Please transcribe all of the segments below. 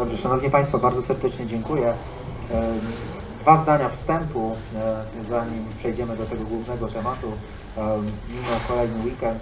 Dobrze, Szanowni Państwo, bardzo serdecznie dziękuję. Dwa zdania wstępu, zanim przejdziemy do tego głównego tematu. Minął kolejny weekend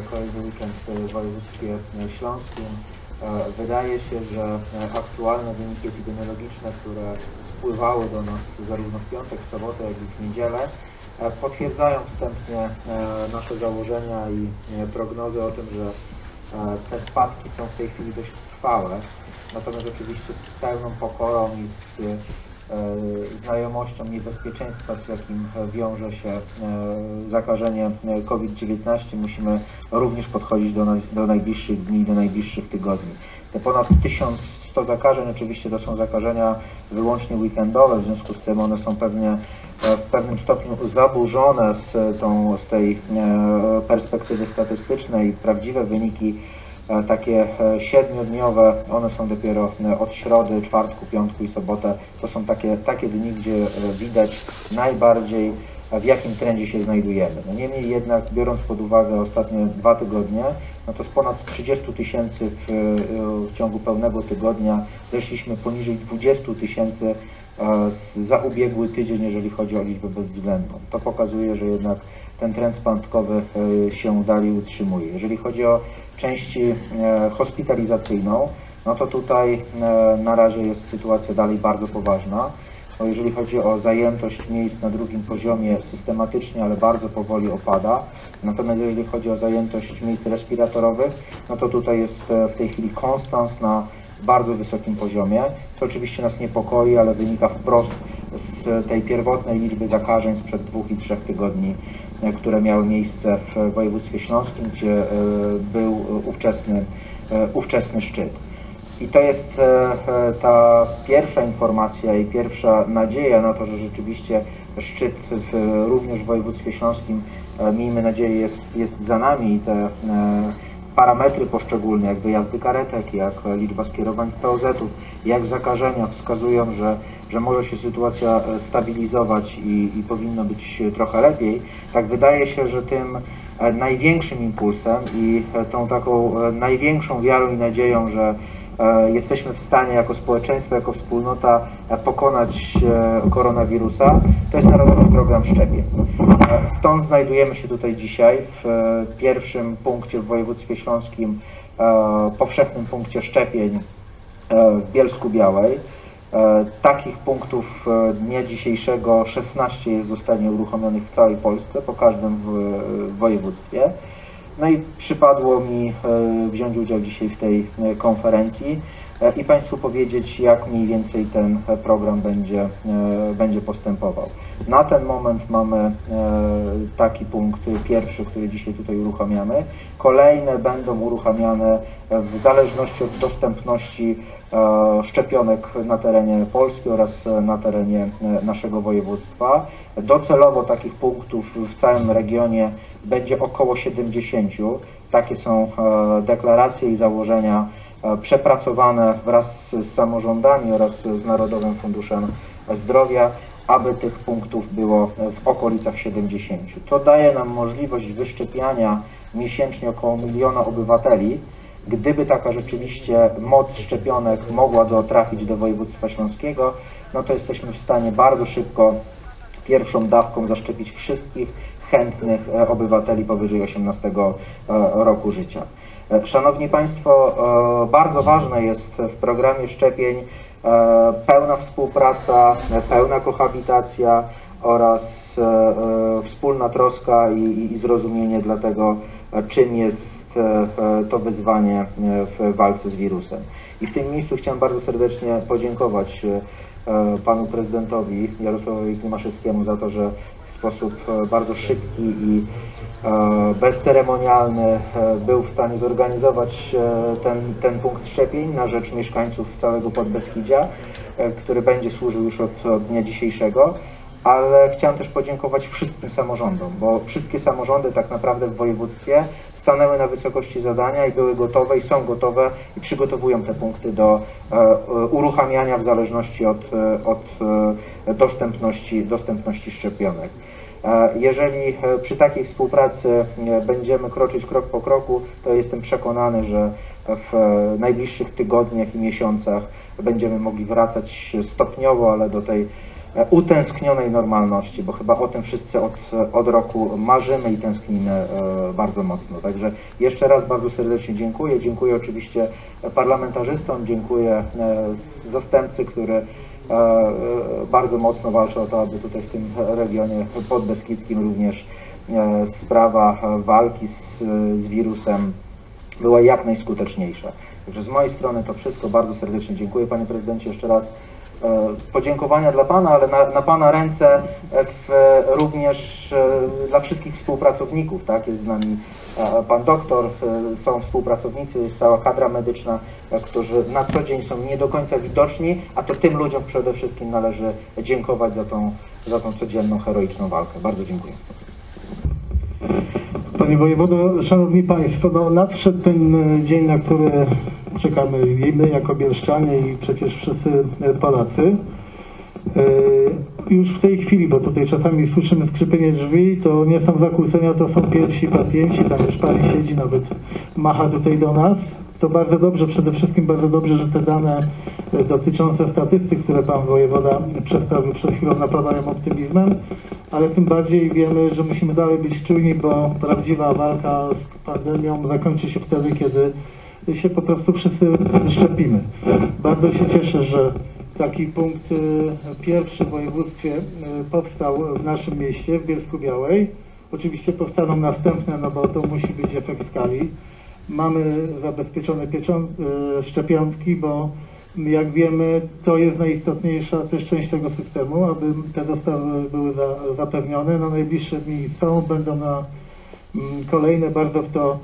w województwie śląskim. Wydaje się, że aktualne wyniki epidemiologiczne, które spływały do nas zarówno w piątek, w sobotę, jak i w niedzielę, potwierdzają wstępnie nasze założenia i prognozy o tym, że te spadki są w tej chwili dość trwałe. Natomiast oczywiście z pełną pokorą i z znajomością niebezpieczeństwa, z jakim wiąże się zakażenie COVID-19, musimy również podchodzić do najbliższych dni, do najbliższych tygodni. Te ponad 1100 zakażeń oczywiście to są zakażenia wyłącznie weekendowe, w związku z tym one są pewnie w pewnym stopniu zaburzone z tej perspektywy statystycznej. Prawdziwe wyniki takie 7-dniowe, one są dopiero od środy, czwartku, piątku i sobotę. To są takie dni, gdzie widać najbardziej, w jakim trendzie się znajdujemy. No niemniej jednak, biorąc pod uwagę ostatnie 2 tygodnie, no to z ponad 30 000 w ciągu pełnego tygodnia zeszliśmy poniżej 20 000 za ubiegły tydzień, jeżeli chodzi o liczbę bezwzględną. To pokazuje, że jednak ten trend spadkowy się dalej utrzymuje. Jeżeli chodzi o część hospitalizacyjną, no to tutaj na razie jest sytuacja dalej bardzo poważna. Bo jeżeli chodzi o zajętość miejsc na drugim poziomie, systematycznie, ale bardzo powoli opada. Natomiast jeżeli chodzi o zajętość miejsc respiratorowych, no to tutaj jest w tej chwili konstans na bardzo wysokim poziomie, co oczywiście nas niepokoi, ale wynika wprost z tej pierwotnej liczby zakażeń sprzed 2 i 3 tygodni, które miały miejsce w województwie śląskim, gdzie był ówczesny szczyt. I to jest ta pierwsza informacja i pierwsza nadzieja na to, że rzeczywiście szczyt również w województwie śląskim, miejmy nadzieję, jest za nami i te parametry poszczególne, jak wyjazdy karetek, jak liczba skierowań POZ-ów, jak zakażenia wskazują, że może się sytuacja stabilizować i powinno być trochę lepiej. Tak wydaje się, że tym największym impulsem i tą taką największą wiarą i nadzieją, że jesteśmy w stanie jako społeczeństwo, jako wspólnota pokonać koronawirusa, to jest Narodowy Program Szczepień. Stąd znajdujemy się tutaj dzisiaj w pierwszym punkcie w województwie śląskim, powszechnym punkcie szczepień w Bielsku-Białej. Takich punktów dnia dzisiejszego 16 zostanie uruchomionych w całej Polsce, po każdym w województwie. No i przypadło mi wziąć udział dzisiaj w tej konferencji i Państwu powiedzieć, jak mniej więcej ten program będzie postępował. Na ten moment mamy taki punkt pierwszy, który dzisiaj tutaj uruchamiamy. Kolejne będą uruchamiane w zależności od dostępności szczepionek na terenie Polski oraz na terenie naszego województwa. Docelowo takich punktów w całym regionie będzie około 70. Takie są deklaracje i założenia przepracowane wraz z samorządami oraz z Narodowym Funduszem Zdrowia, aby tych punktów było w okolicach 70. To daje nam możliwość wyszczepiania miesięcznie około 1 000 000 obywateli. Gdyby taka rzeczywiście moc szczepionek mogła trafić do województwa śląskiego, no to jesteśmy w stanie bardzo szybko pierwszą dawką zaszczepić wszystkich chętnych obywateli powyżej 18 roku życia. Szanowni Państwo, bardzo ważne jest w programie szczepień pełna współpraca, pełna kohabitacja oraz wspólna troska i zrozumienie dla tego, czym jest to wyzwanie w walce z wirusem. I w tym miejscu chciałem bardzo serdecznie podziękować panu prezydentowi Jarosławowi Klimaszewskiemu za to, że w sposób bardzo szybki i bezceremonialny był w stanie zorganizować ten punkt szczepień na rzecz mieszkańców całego Podbeskidzia, który będzie służył już od dnia dzisiejszego. Ale chciałem też podziękować wszystkim samorządom, bo wszystkie samorządy tak naprawdę w województwie stanęły na wysokości zadania i były gotowe i są gotowe i przygotowują te punkty do uruchamiania w zależności od dostępności szczepionek. Jeżeli przy takiej współpracy będziemy kroczyć krok po kroku, to jestem przekonany, że w najbliższych tygodniach i miesiącach będziemy mogli wracać stopniowo, ale do tej utęsknionej normalności, bo chyba o tym wszyscy od roku marzymy i tęsknimy bardzo mocno. Także jeszcze raz bardzo serdecznie dziękuję. Dziękuję oczywiście parlamentarzystom, dziękuję zastępcy, który bardzo mocno walczy o to, aby tutaj w tym regionie podbeskidzkim również sprawa walki z wirusem była jak najskuteczniejsza. Także z mojej strony to wszystko. Bardzo serdecznie dziękuję, panie prezydencie, jeszcze raz. Podziękowania dla pana, ale na pana ręce również dla wszystkich współpracowników, tak? Jest z nami pan doktor, są współpracownicy, jest cała kadra medyczna, którzy na co dzień są nie do końca widoczni, a to tym ludziom przede wszystkim należy dziękować za tą codzienną, heroiczną walkę. Bardzo dziękuję. Panie wojewodo, szanowni państwo, no nadszedł ten dzień, na który czekamy i my jako bielszczanie i przecież wszyscy Polacy. Już w tej chwili, bo tutaj czasami słyszymy skrzypienie drzwi, to nie są zakłócenia, to są pierwsi pacjenci, tam już pani siedzi, nawet macha tutaj do nas. To bardzo dobrze, przede wszystkim bardzo dobrze, że te dane dotyczące statystyk, które pan wojewoda przedstawił przed chwilą, napawają optymizmem, ale tym bardziej wiemy, że musimy dalej być czujni, bo prawdziwa walka z pandemią zakończy się wtedy, kiedy się po prostu wszyscy szczepimy. Bardzo się cieszę, że taki punkt pierwszy w województwie powstał w naszym mieście, w Bielsku-Białej. Oczywiście powstaną następne, no bo to musi być efekt skali. Mamy zabezpieczone szczepionki, bo jak wiemy, to jest najistotniejsza też część tego systemu, aby te dostawy były zapewnione. Na najbliższe dni są, będą na kolejne, bardzo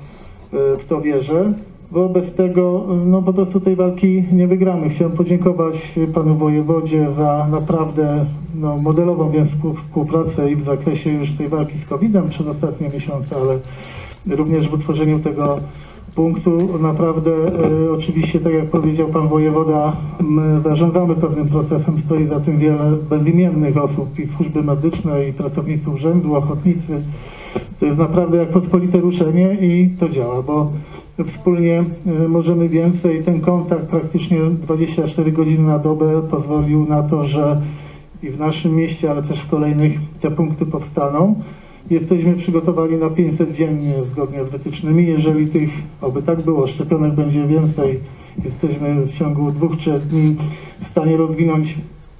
w to wierzę. Wobec tego no po prostu tej walki nie wygramy. Chciałem podziękować panu wojewodzie za naprawdę modelową współpracę i w zakresie już tej walki z COVID-em przez ostatnie miesiące, ale również w utworzeniu tego punktu. Naprawdę oczywiście, tak jak powiedział pan wojewoda, my zarządzamy pewnym procesem, stoi za tym wiele bezimiennych osób i służby medyczne, i pracownicy urzędu, ochotnicy. To jest naprawdę jak pospolite ruszenie i to działa, bo wspólnie możemy więcej. Ten kontakt praktycznie 24 godziny na dobę pozwolił na to, że i w naszym mieście, ale też w kolejnych te punkty powstaną. Jesteśmy przygotowani na 500 dziennie zgodnie z wytycznymi. Jeżeli tych, oby tak było, szczepionek będzie więcej, jesteśmy w ciągu 2-3 dni w stanie rozwinąć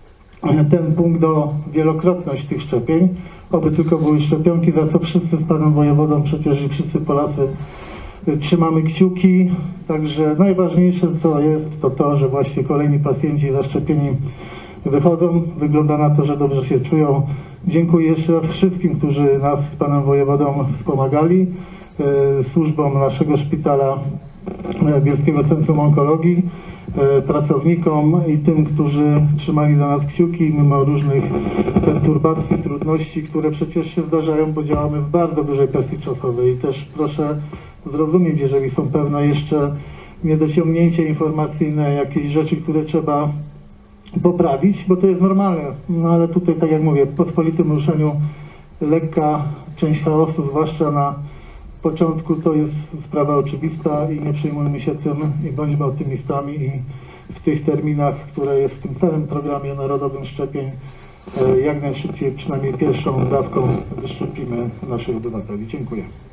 ten punkt do wielokrotność tych szczepień. Oby tylko były szczepionki, za co wszyscy z panem wojewodą przecież i wszyscy Polacy trzymamy kciuki. Także najważniejsze co jest, to to, że właśnie kolejni pacjenci zaszczepieni wychodzą. Wygląda na to, że dobrze się czują. Dziękuję jeszcze raz wszystkim, którzy nas z panem wojewodą wspomagali, służbom naszego szpitala Bielskiego Centrum Onkologii, pracownikom i tym, którzy trzymali za nas kciuki mimo różnych perturbacji, trudności, które przecież się zdarzają, bo działamy w bardzo dużej presji czasowej. I też proszę zrozumieć, jeżeli są pewne jeszcze niedociągnięcia informacyjne, jakieś rzeczy, które trzeba poprawić, bo to jest normalne. No ale tutaj, tak jak mówię, w pospolitym ruszeniu lekka część chaosu, zwłaszcza na początku, to jest sprawa oczywista i nie przejmujmy się tym i bądźmy optymistami i w tych terminach, które jest w tym całym programie narodowym szczepień, jak najszybciej, przynajmniej pierwszą dawką wyszczepimy naszych obywateli. Dziękuję.